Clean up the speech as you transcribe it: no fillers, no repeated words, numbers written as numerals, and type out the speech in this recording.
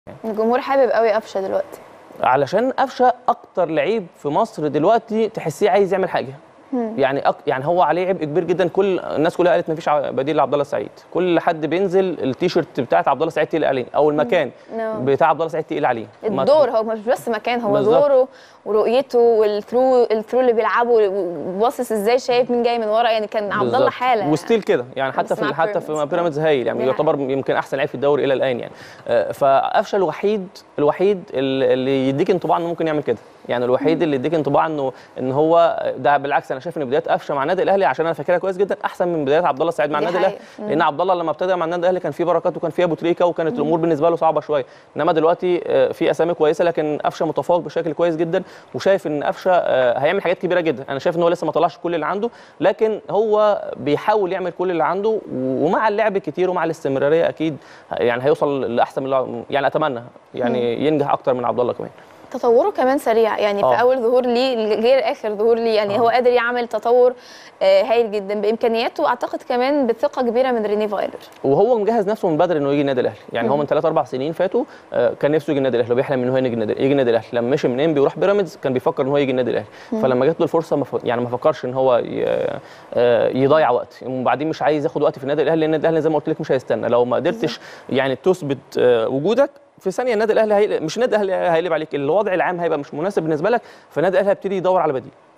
الجمهور حابب قوي قفشه دلوقتي، علشان قفشه اكتر لعيب في مصر دلوقتي تحسيه عايز يعمل حاجه. يعني هو عليه عبء كبير جدا. كل الناس كلها قالت مفيش بديل لعبد الله السعيد، كل حد بينزل التيشيرت بتاعت عبد الله السعيد تقيل عليه، او المكان بتاع عبد الله السعيد تقيل عليه. الدور هو مش بس مكان، هو دوره ورؤيته والثرو اللي بيلعبه وباصص ازاي، شايف مين جاي من ورا. يعني كان عبد الله حاله وستيل كده يعني، حتى في بيراميدز هايل يعني، يعتبر يمكن احسن لعيب في الدوري الى الان يعني. فقفشه الوحيد اللي يديك انطباع انه ممكن يعمل كده يعني، الوحيد اللي يديك انطباع ان هو ده. بالعكس انا شايف ان بدايات قفشه مع النادي الاهلي، عشان انا فاكرها كويس جدا، احسن من بدايات عبد الله السعيد مع النادي الاهلي. لان عبد الله لما ابتدى مع النادي الاهلي كان فيه بركات وكان فيه ابو تريكه، وكانت الامور بالنسبه له صعبه شويه. انما دلوقتي في اسامي كويسه، لكن قفشه متفوق بشكل كويس جدا. وشايف ان قفشه هيعمل حاجات كبيره جدا. انا شايف ان هو لسه ما طلعش كل اللي عنده، لكن هو بيحاول يعمل كل اللي عنده، ومع اللعب كتير ومع الاستمراريه اكيد يعني هيوصل لاحسن من يعني. اتمنى يعني ينجح اكتر من عبد الله كمان. تطوره كمان سريع يعني. في اول ظهور ليه غير اخر ظهور ليه يعني. هو قادر يعمل تطور هايل جدا بامكانياته، واعتقد كمان بثقه كبيره من رينيه فايلر. وهو مجهز نفسه من بدري انه يجي النادي الاهلي يعني. هو من 3-4 سنين فاتوا كان نفسه يجي النادي الاهلي، وبيحلم ان هو يجي النادي الاهلي. لما مشي من انبي وراح بيراميدز كان بيفكر ان هو يجي النادي الاهلي. فلما جات له الفرصه ما فكرش ان هو يضيع وقت. وبعدين مش عايز ياخد وقت في النادي الاهلي، لان النادي الاهلي زي ما قلت لك مش هيستنى. لو ما قدرتش يعني تثبت وجودك في ثانيه، النادي الاهلي مش النادي الاهلي هيقلب عليك، الوضع العام هيبقى مش مناسب بالنسبه لك، فالنادي الاهلي هيبتدي يدور على بديل.